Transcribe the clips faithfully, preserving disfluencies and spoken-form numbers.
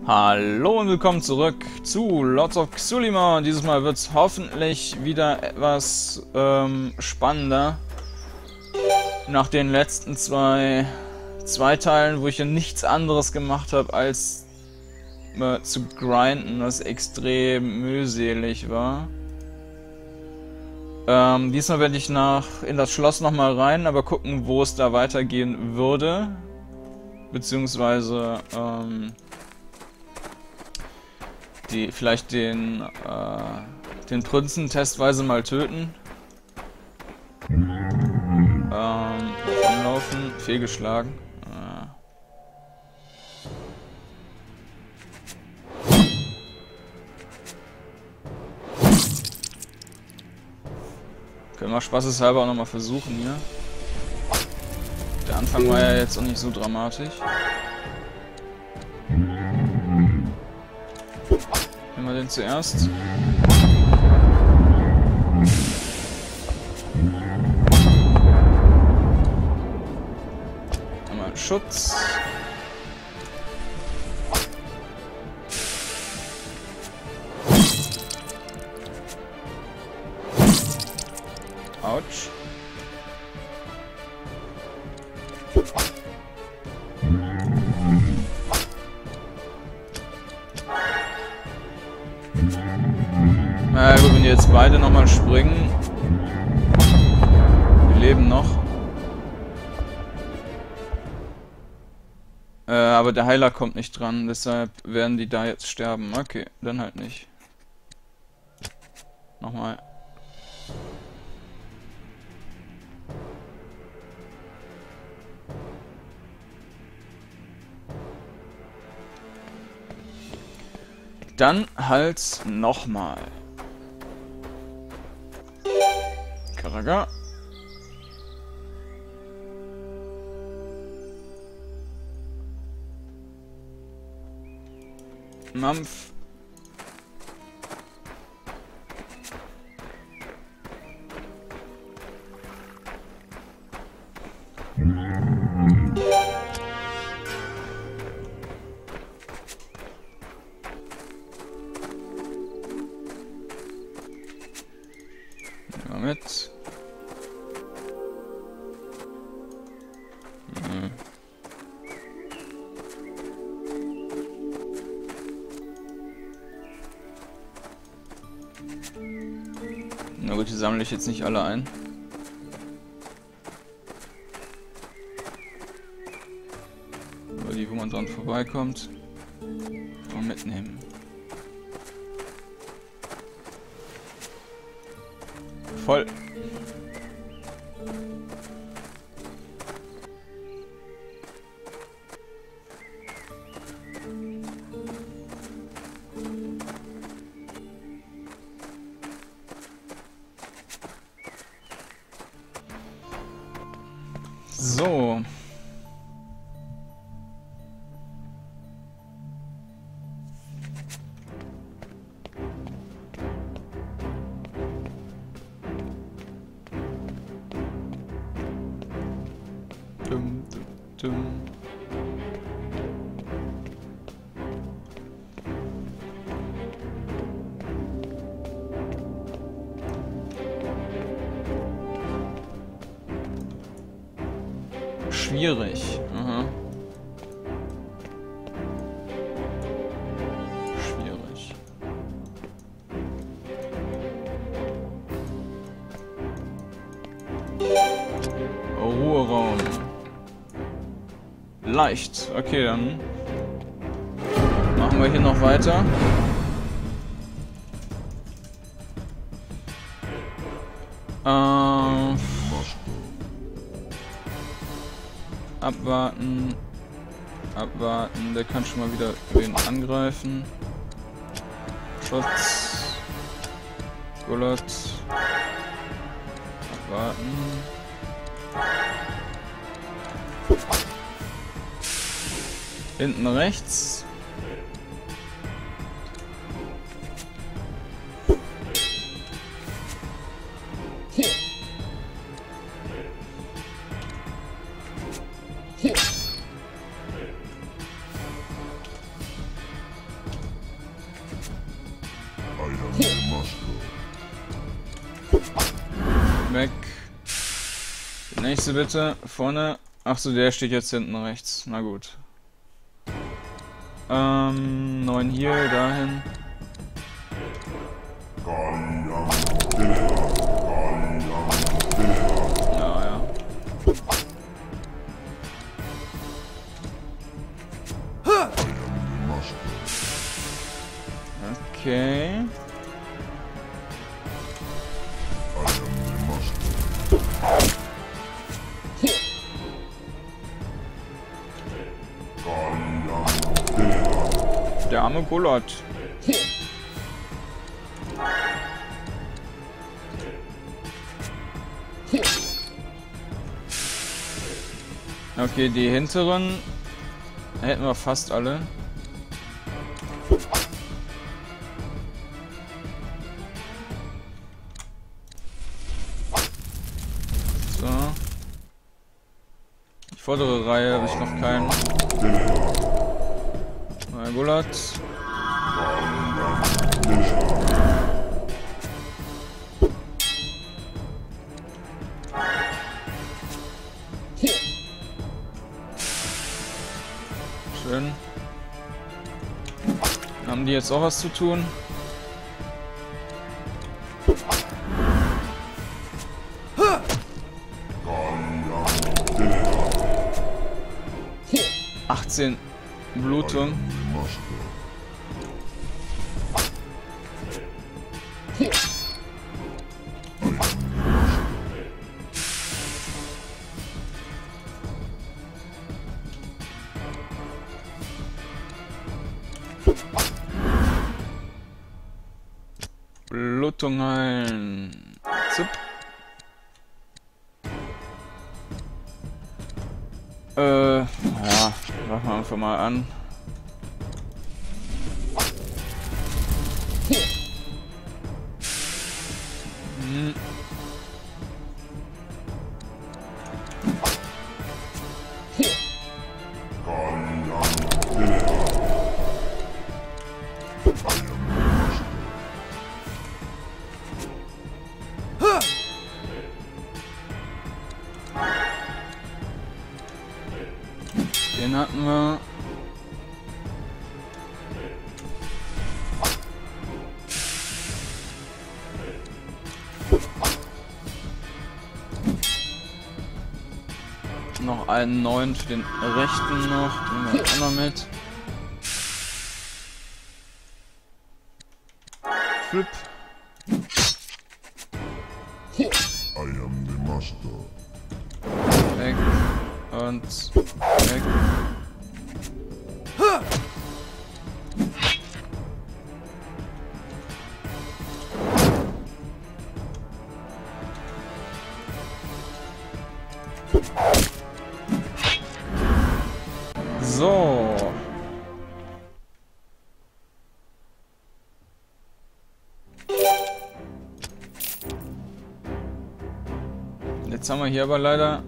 Hallo und willkommen zurück zu Lords of Xulima. Und dieses Mal wird es hoffentlich wieder etwas ähm, spannender. Nach den letzten zwei, zwei Teilen, wo ich ja nichts anderes gemacht habe, als äh, zu grinden, was extrem mühselig war. Ähm, diesmal werde ich nach in das Schloss nochmal rein, aber gucken, wo es da weitergehen würde. Beziehungsweise ähm, die vielleicht den äh, den Prinzen testweise mal töten. Ähm, anlaufen, fehlgeschlagen. Äh. Können wir spaßeshalber auch nochmal versuchen hier. Der Anfang war ja jetzt auch nicht so dramatisch. Nehmen wir den zuerst. Einmal Schutz. Autsch. Na gut, wenn die jetzt beide nochmal springen. Die leben noch. Äh, aber der Heiler kommt nicht dran, deshalb werden die da jetzt sterben. Okay, dann halt nicht. Nochmal. Dann halt nochmal. Karaga. Mampf. Mit. Hm. Na gut, die sammle ich jetzt nicht alle ein. Aber die, wo man dran vorbeikommt, kann man mitnehmen. Voll. So. Dum, dum, dum. Schwierig. Aha. Schwierig. Ruheraum. Leicht. Okay, dann machen wir hier noch weiter. Äh, abwarten. Abwarten. Der kann schon mal wieder wen angreifen. Schutz. Gullet. Abwarten. Hinten rechts. Weg. Der nächste bitte. Vorne. Achso, der steht jetzt hinten rechts. Na gut. Ähm, neun hier, dahin. Ja, ja. Okay. Der arme Gullot. Okay, die hinteren hätten wir fast alle. So. Die vordere Reihe habe ich noch keinen. Mal Gullot. Schön. Haben die jetzt auch was zu tun? achtzehn Blutung. Blutung heilen. Zup. Äh, ja, machen wir einfach mal an. Hm. Den hatten wir. Noch einen neuen für den rechten noch. Den nehmen wir auch noch mit. Flip. Weg. Und weg. So. Jetzt haben wir hier aber leider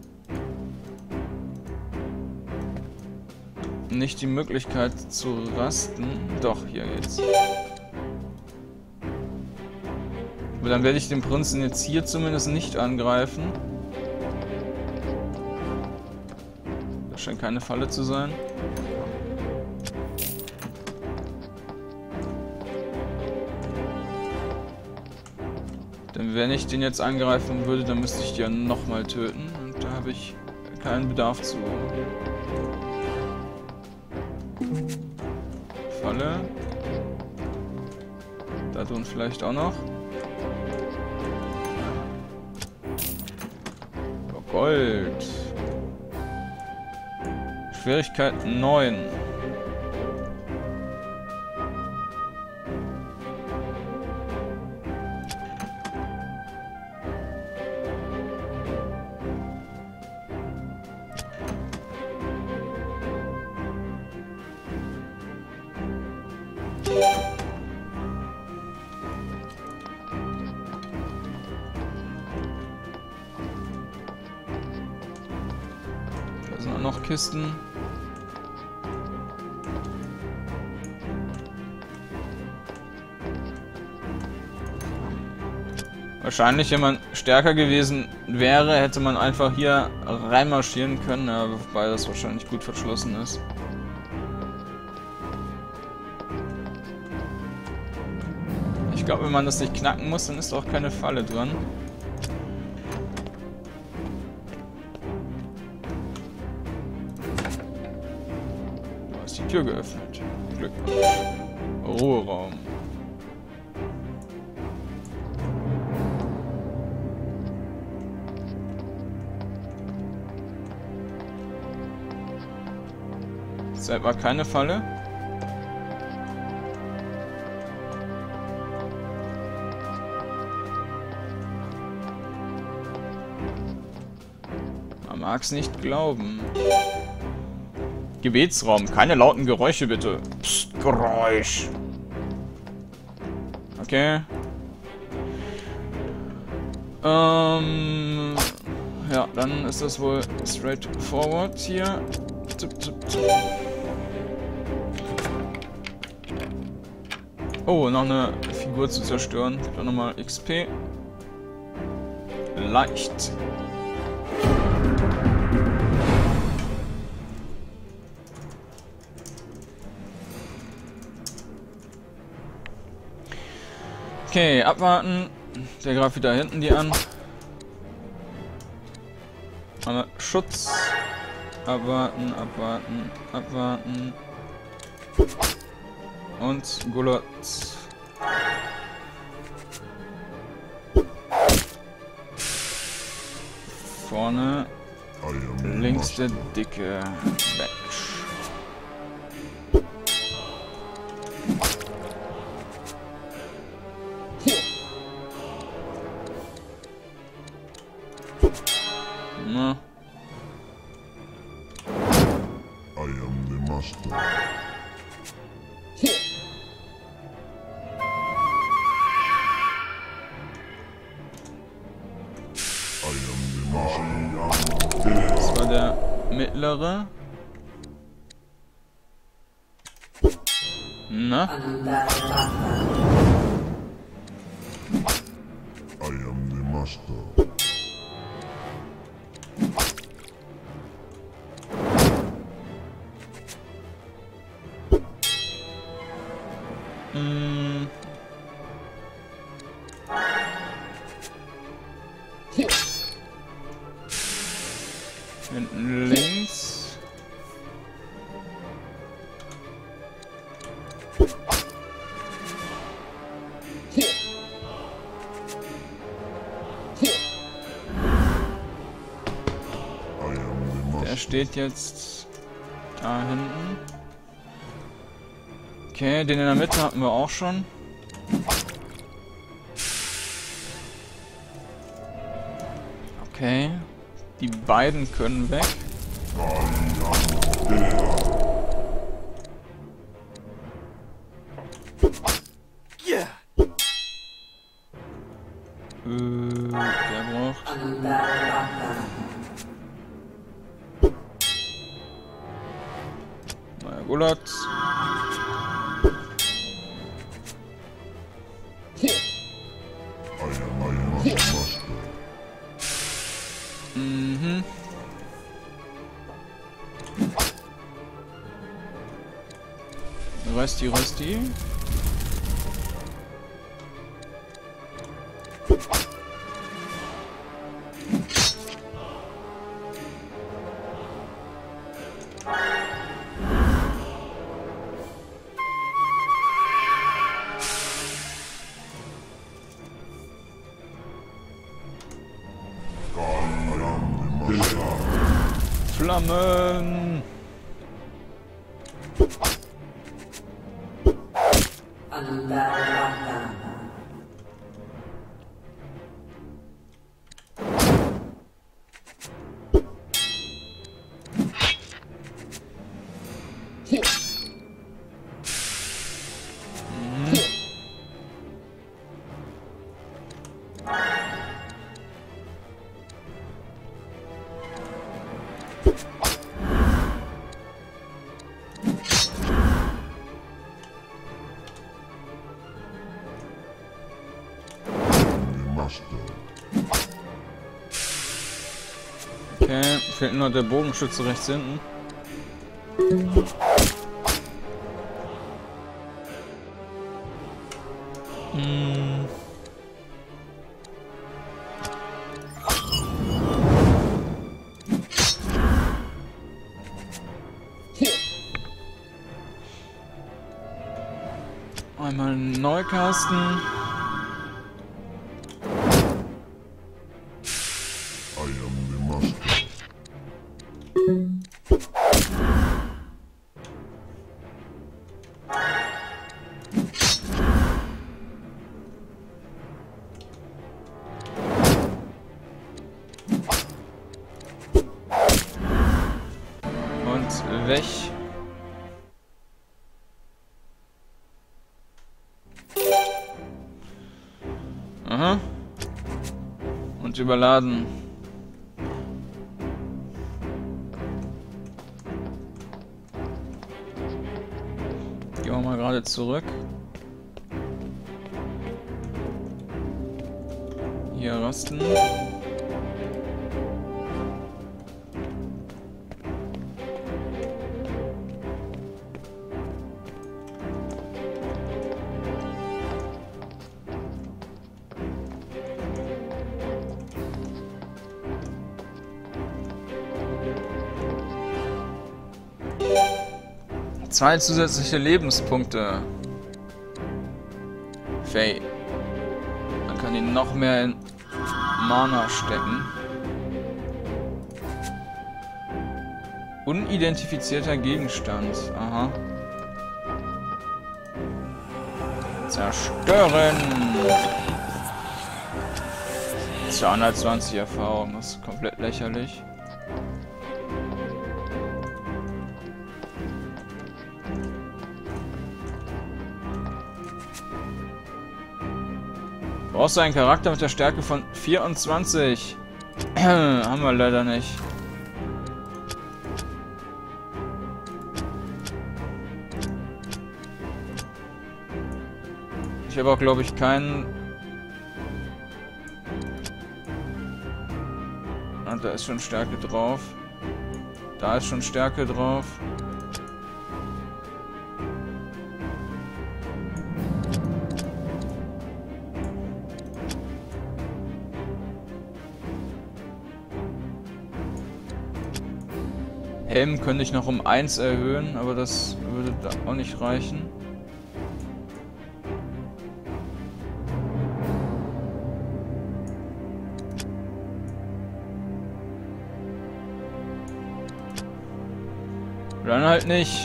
nicht die Möglichkeit zu rasten. Doch, hier geht's. Aber dann werde ich den Prinzen jetzt hier zumindest nicht angreifen. Das scheint keine Falle zu sein. Denn wenn ich den jetzt angreifen würde, dann müsste ich die ja nochmal töten. Und da habe ich keinen Bedarf zu. Falle. Da tun vielleicht auch noch. Oh, Gold. Schwierigkeit neun. Da sind auch noch Kisten. Wahrscheinlich, wenn man stärker gewesen wäre, hätte man einfach hier reinmarschieren können, ja, wobei das wahrscheinlich gut verschlossen ist. Ich glaube, wenn man das nicht knacken muss, dann ist auch keine Falle dran. Da ist die Tür geöffnet. Glückwunsch. Ruheraum. Das war keine Falle. Man mag es nicht glauben. Gebetsraum. Keine lauten Geräusche, bitte. Psst, Geräusch. Okay. Ähm... Ja, dann ist das wohl straight forward hier. Zup, zup, zup. Oh, noch eine Figur zu zerstören. Dann nochmal X P. Leicht. Okay, abwarten. Der greift wieder hinten die an. Aber Schutz. Abwarten, abwarten, abwarten. Und Gulot. Vorne. Links der dicke Batch. Na. I am the master. Das war der mittlere. Na? I am the master. Hm. Hinten links. Der steht jetzt da hinten. Okay, den in der Mitte hatten wir auch schon. Okay. Die beiden können weg. Yeah. Äh, der braucht... Neuer Gulat. Mhm. Rösti, Rösti. Flammen! Mhm. master. Okay, fehlt nur der Bogenschütze rechts hinten. Hm. Einmal Neukasten. I am the master. Und weg. Aha. Und überladen. Gehen wir mal gerade zurück. Hier rasten. Zwei zusätzliche Lebenspunkte. Faye. Man kann ihn noch mehr in Mana stecken. Unidentifizierter Gegenstand. Aha. Zerstören. zweihundertzwanzig Erfahrung. Das ist komplett lächerlich. Brauchst du einen Charakter mit der Stärke von vierundzwanzig? Haben wir leider nicht. Ich habe auch, glaube ich, keinen... Ah, da ist schon Stärke drauf. Da ist schon Stärke drauf. Helm könnte ich noch um eins erhöhen, aber das würde da auch nicht reichen. Dann halt nicht.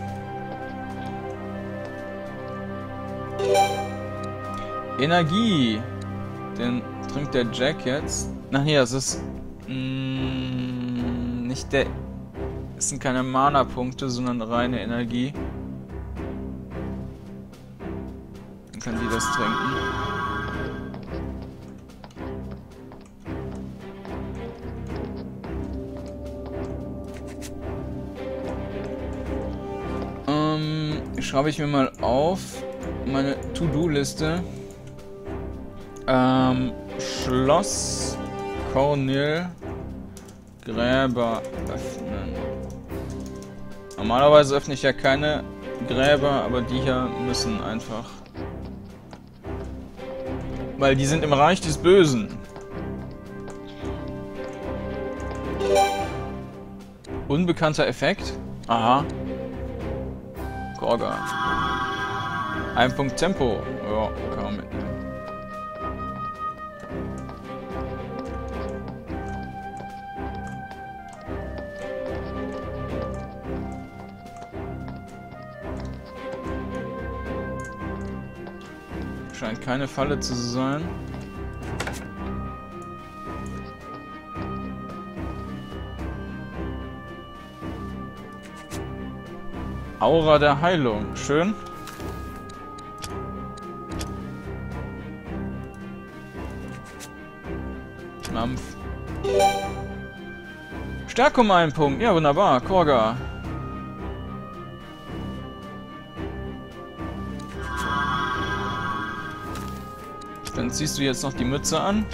Energie. Den trinkt der Jack jetzt. Ach nee, das ist mh, nicht der... Das sind keine Mana-Punkte, sondern reine Energie. Dann kann die das trinken. Ähm, schreibe ich mir mal auf meine To-Do-Liste. Ähm, Schloss Cornil Gräber öffnen. Normalerweise öffne ich ja keine Gräber, aber die hier müssen einfach. Weil die sind im Reich des Bösen. Unbekannter Effekt. Aha. Gorga. Ein Punkt Tempo. Ja, kann man mitnehmen. Scheint keine Falle zu sein. Aura der Heilung. Schön. Mampf. Stärke um einen Punkt. Ja, wunderbar. Korga. Dann ziehst du jetzt noch die Mütze an.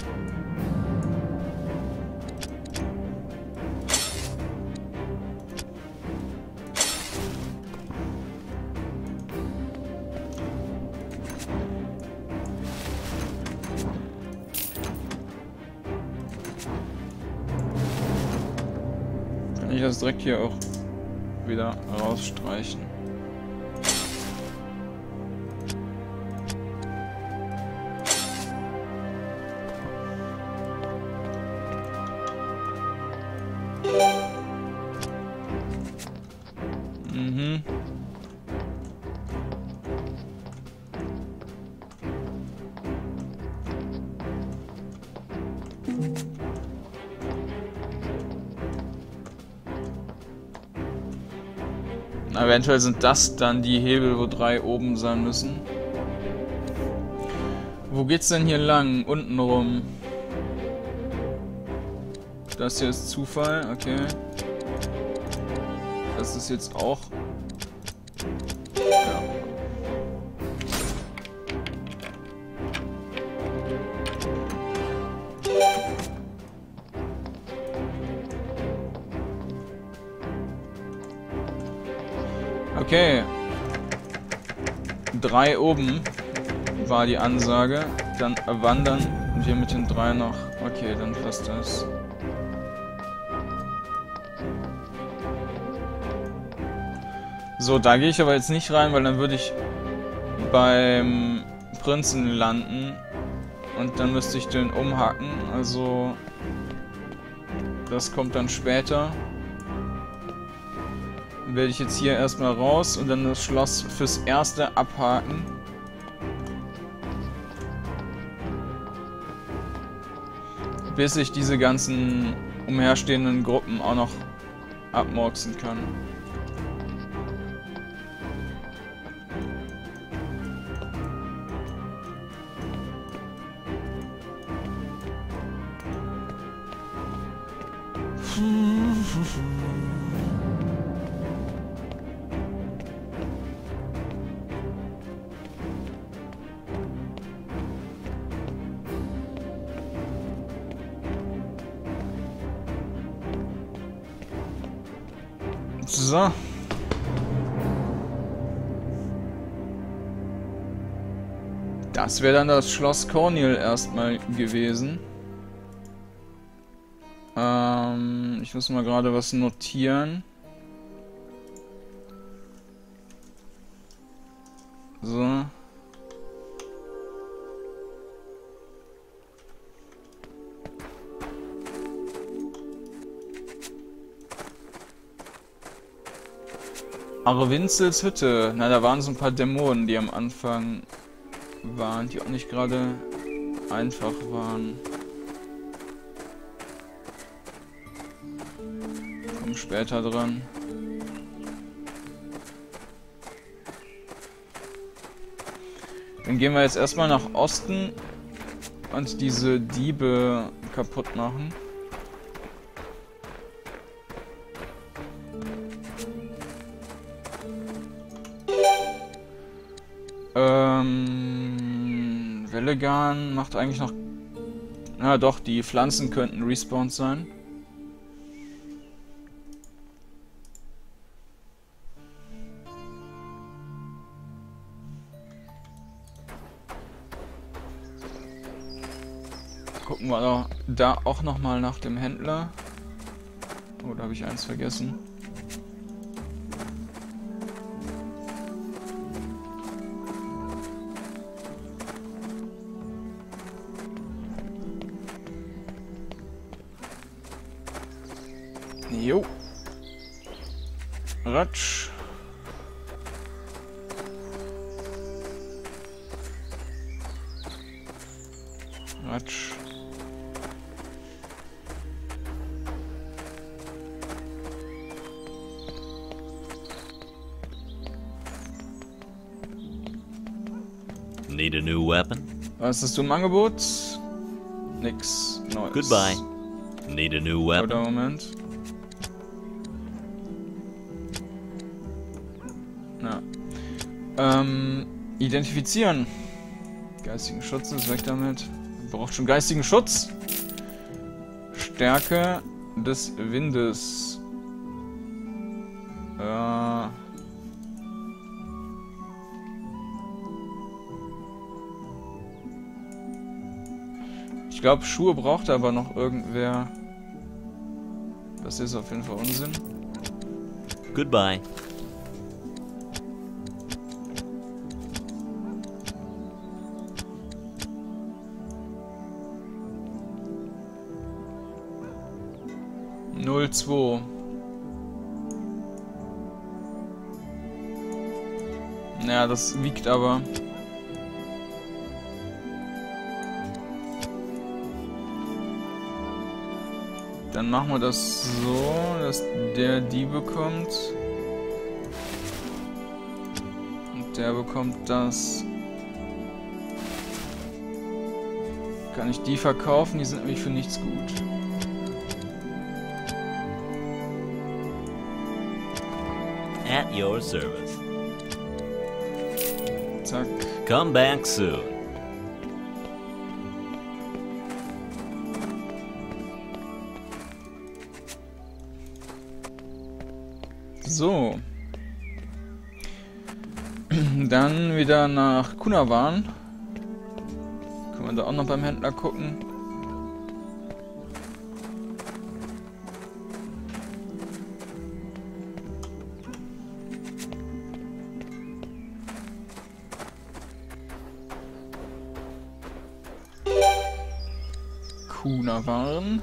Kann ich das direkt hier auch wieder rausstreichen. Mhm. Eventuell sind das dann die Hebel, wo drei oben sein müssen. Wo geht's denn hier lang? Unten rum. Das hier ist Zufall, okay. Das ist jetzt auch... Ja. Okay. Drei oben war die Ansage. Dann wandern wir mit den drei noch. Okay, dann passt das. So, da gehe ich aber jetzt nicht rein, weil dann würde ich beim Prinzen landen. Und dann müsste ich den umhacken. Also, das kommt dann später. Dann werde ich jetzt hier erstmal raus und dann das Schloss fürs Erste abhaken. Bis ich diese ganzen umherstehenden Gruppen auch noch abmurksen kann. So. Das wäre dann das Schloss Cornhill erstmal gewesen. Ähm, ich muss mal gerade was notieren. So. Arwinzels Hütte. Na, da waren so ein paar Dämonen, die am Anfang waren, die auch nicht gerade einfach waren. Kommen später dran. Dann gehen wir jetzt erstmal nach Osten und diese Diebe kaputt machen. Ähm, Velegan macht eigentlich noch... Na doch, die Pflanzen könnten respawned sein. Gucken wir da, da auch nochmal nach dem Händler. Oh, da habe ich eins vergessen. Jo. Ratsch. Ratsch. Need a new weapon? Was hast du im Angebot? Nix Neues. Goodbye. Need a new weapon? Oder Moment. Na. Ähm, identifizieren. Geistigen Schutz ist weg damit. Braucht schon geistigen Schutz. Stärke des Windes. Äh. Ich glaube, Schuhe braucht aber noch irgendwer. Das ist auf jeden Fall Unsinn. Goodbye. null zwei. Naja, das wiegt aber. Dann machen wir das so, dass der die bekommt. Und der bekommt das. Kann ich die verkaufen? Die sind nämlich für nichts gut. At your service. Zack. Come back soon. So. Dann wieder nach Kunawan. Können wir da auch noch beim Händler gucken. Kunawan.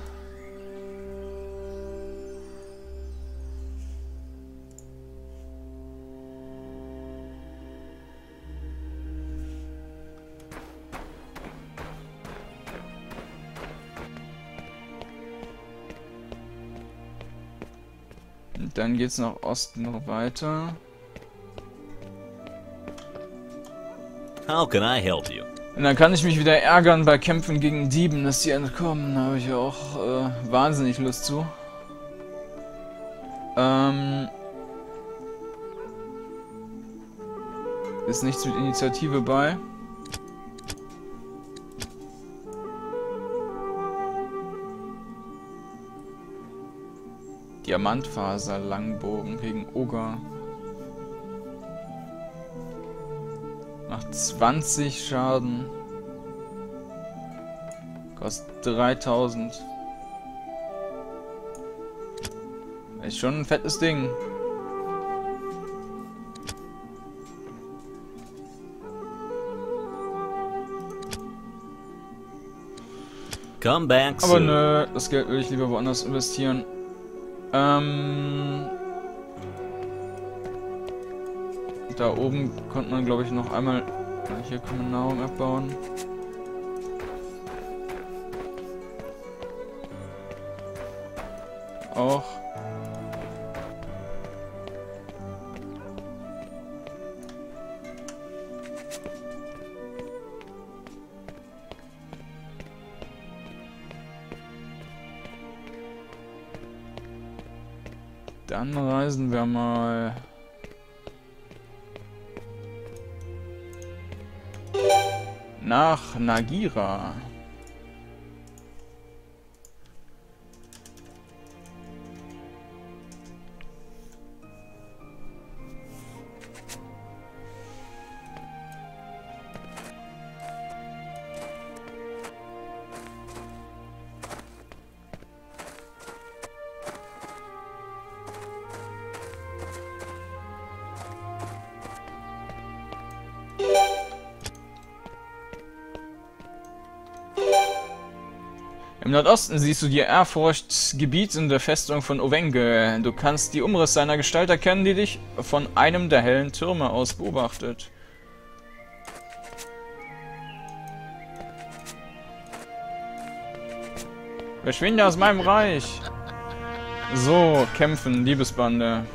Und dann geht's nach Osten noch weiter. How can I help you? Und dann kann ich mich wieder ärgern bei Kämpfen gegen Dieben, dass die entkommen. Da habe ich ja auch äh, wahnsinnig Lust zu. Ähm... Ist nichts mit Initiative bei. Diamantfaser, Langbogen gegen Oger. Macht zwanzig Schaden. Kostet dreitausend. Ist schon ein fettes Ding. Come back Aber soon. nö, das Geld will ich lieber woanders investieren. Ähm... Da oben konnte man, glaube ich, noch einmal... Hier kann man Nahrung abbauen. Auch. Dann reisen wir mal... nach Nagira. Im Nordosten siehst du die Ehrfurchtgebiet in der Festung von Ovenge. Du kannst die Umrisse seiner Gestalt erkennen, die dich von einem der hellen Türme aus beobachtet. Verschwinde aus meinem Reich! So, kämpfen, Liebesbande.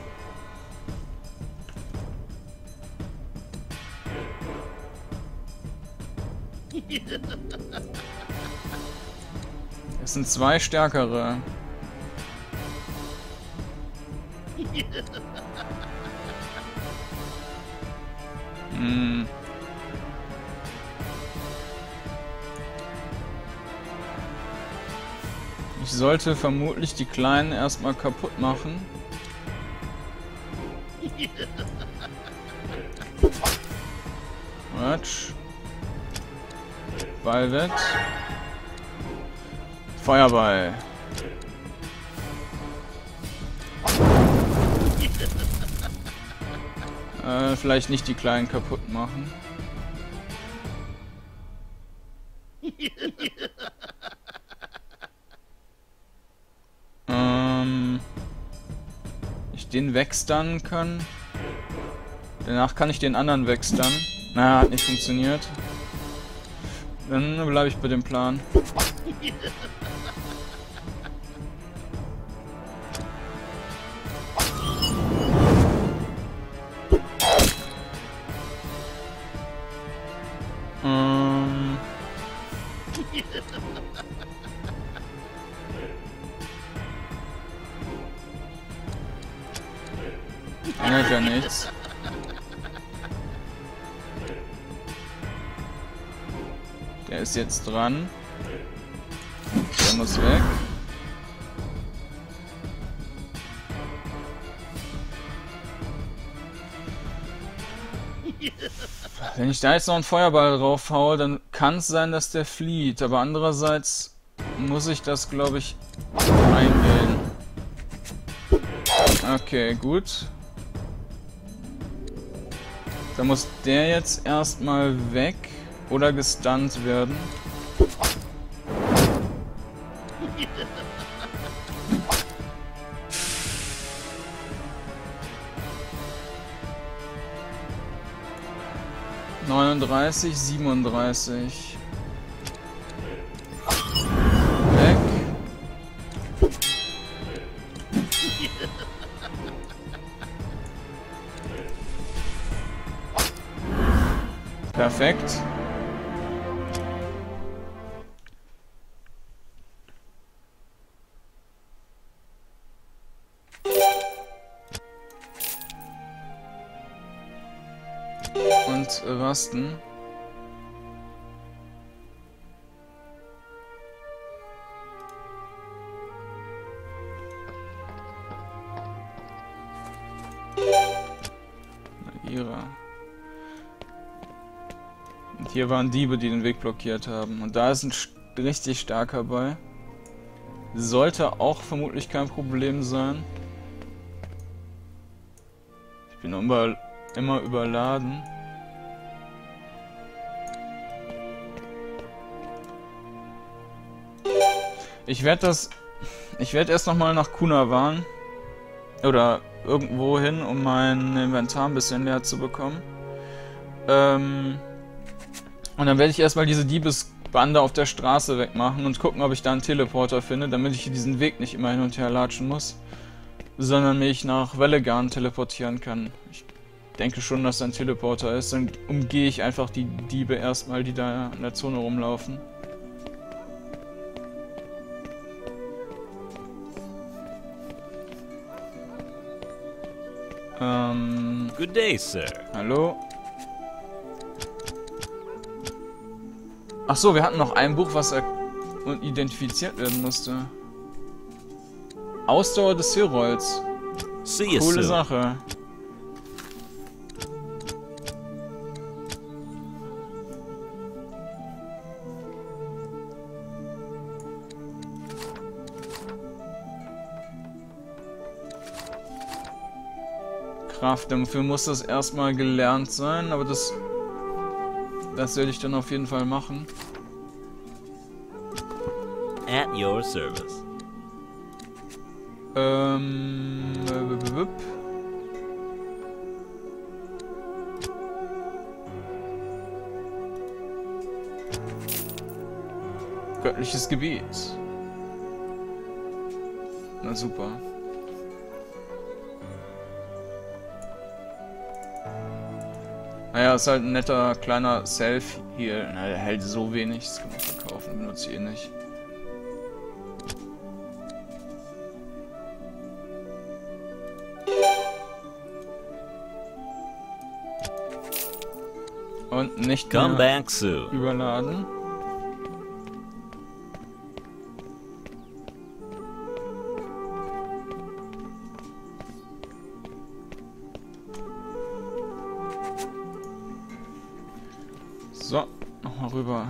Es sind zwei stärkere. Hm. Ich sollte vermutlich die Kleinen erstmal kaputt machen. Quatsch. Ballwett. Feuerball. Äh, vielleicht nicht die Kleinen kaputt machen. ähm, ich den wegstunnen kann. Danach kann ich den anderen wegstunnen. Naja, hat nicht funktioniert. Dann bleibe ich bei dem Plan. ähm. Ändert ja nichts. Der ist jetzt dran. Der muss weg. Wenn ich da jetzt noch einen Feuerball drauf haue, dann kann es sein, dass der flieht. Aber andererseits muss ich das, glaube ich, eingehen. Okay, gut. Dann muss der jetzt erstmal weg oder gestunt werden. neununddreißig, siebenunddreißig. Weg. Perfekt. Und rasten. Ihrer. Und hier waren Diebe, die den Weg blockiert haben. Und da ist ein richtig starker bei. Sollte auch vermutlich kein Problem sein. Ich bin immer, immer überladen. Ich werde das... Ich werde erst nochmal nach Kunawan. Oder irgendwo hin, um mein Inventar ein bisschen leer zu bekommen. Ähm... Und dann werde ich erstmal diese Diebesbande auf der Straße wegmachen und gucken, ob ich da einen Teleporter finde, damit ich diesen Weg nicht immer hin und her latschen muss, sondern mich nach Velegarn teleportieren kann. Ich denke schon, dass da ein Teleporter ist. Dann umgehe ich einfach die Diebe erstmal, die da in der Zone rumlaufen. Ähm... Good day, sir. Hallo? Ach so, wir hatten noch ein Buch, was identifiziert werden musste. Ausdauer des Herolds. See you Coole soon. Sache. Kraft, dafür muss das erstmal gelernt sein, aber das... Das werde ich dann auf jeden Fall machen. At your service. Ähm... w- w- w- Göttliches Gebiet. Na super. Naja, ist halt ein netter kleiner Self-Heal. Na, der hält so wenig, das kann man verkaufen, benutze ich eh nicht. Und nicht Come mehr back soon. überladen. So, nochmal rüber.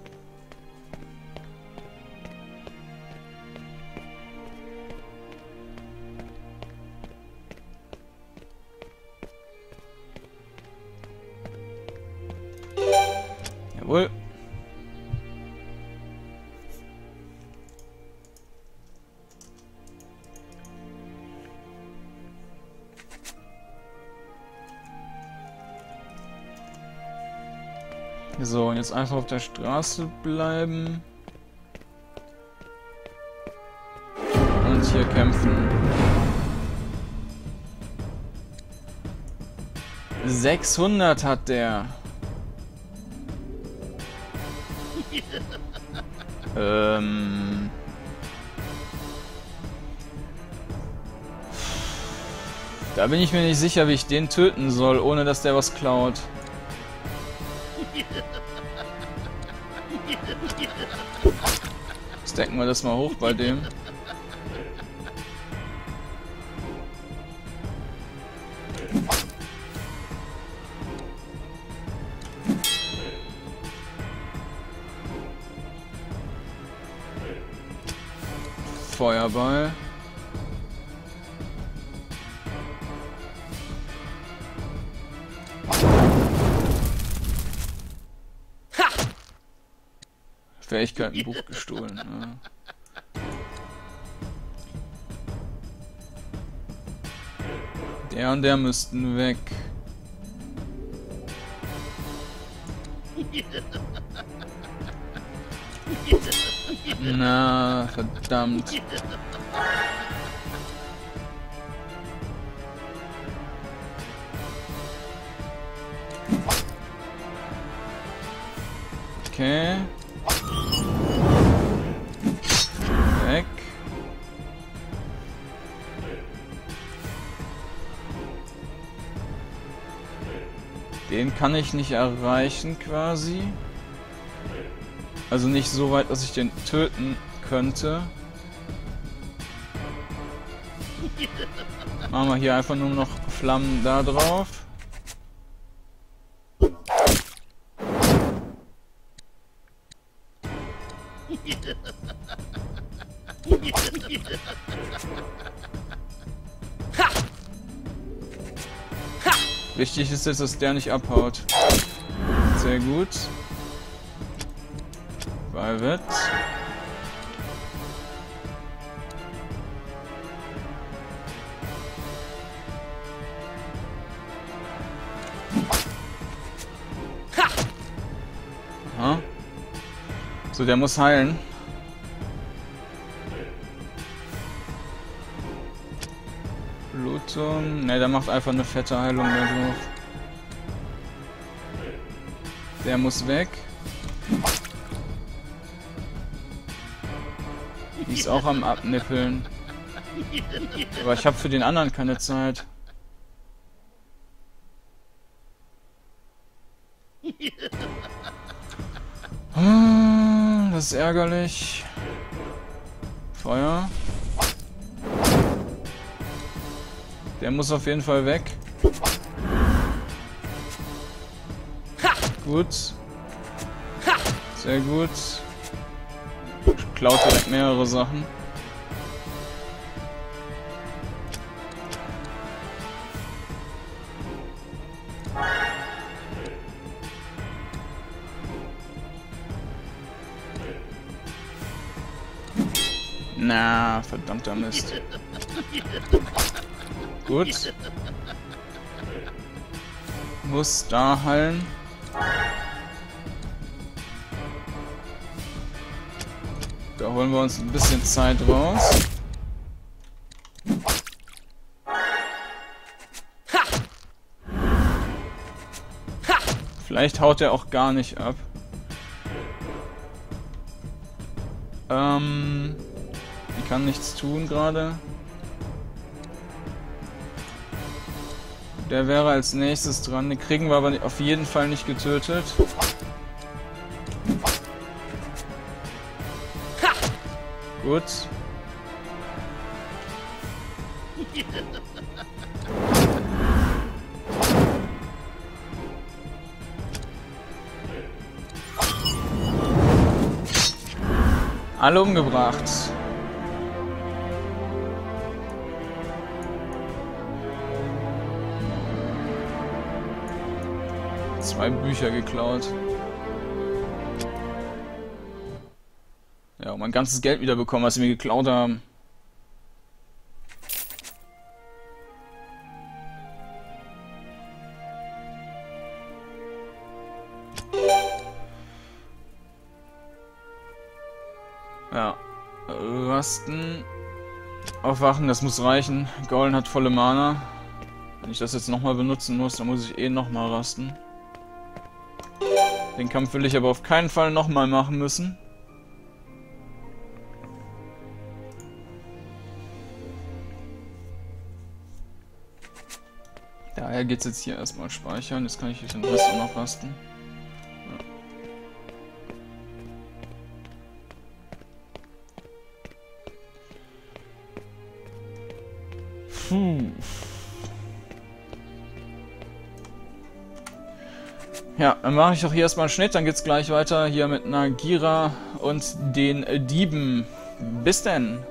Jawohl. So, und jetzt einfach auf der Straße bleiben. Und hier kämpfen. sechshundert hat der. ähm... Da bin ich mir nicht sicher, wie ich den töten soll, ohne dass der was klaut. Stacken wir das mal hoch bei dem. Feuerball. Fähigkeitenbuch gestohlen. Ja. Der und der müssten weg. Na, verdammt. Okay. Weg. Den kann ich nicht erreichen quasi. Also nicht so weit, dass ich den töten könnte. Machen wir hier einfach nur noch Flammen da drauf. Wichtig ist jetzt, dass der nicht abhaut. Sehr gut. Violet. Aha. So, der muss heilen. Blutung. Ne, der macht einfach eine fette Heilung da drauf. Der muss weg. Die ist auch am Abnippeln. Aber ich habe für den anderen keine Zeit. Das ist ärgerlich. Feuer. Der muss auf jeden Fall weg. Gut. Sehr gut. Klaut direkt mehrere Sachen. Na, verdammter Mist. Gut. Muss da heilen. Da holen wir uns ein bisschen Zeit raus. Vielleicht haut er auch gar nicht ab. Ähm, ich kann nichts tun gerade. Der wäre als nächstes dran. Den kriegen wir aber auf jeden Fall nicht getötet. Gut. Alle umgebracht. Zwei Bücher geklaut. Ja, und mein ganzes Geld wieder bekommen, was sie mir geklaut haben. Ja. Rasten. Aufwachen, das muss reichen. Golden hat volle Mana. Wenn ich das jetzt nochmal benutzen muss, dann muss ich eh nochmal rasten. Den Kampf will ich aber auf keinen Fall nochmal machen müssen. Daher geht's jetzt hier erstmal speichern. Jetzt kann ich den Rest auch noch rasten. Ja. Puh. Ja, dann mache ich auch hier erstmal einen Schnitt, dann geht's gleich weiter hier mit Nagira und den Dieben. Bis denn!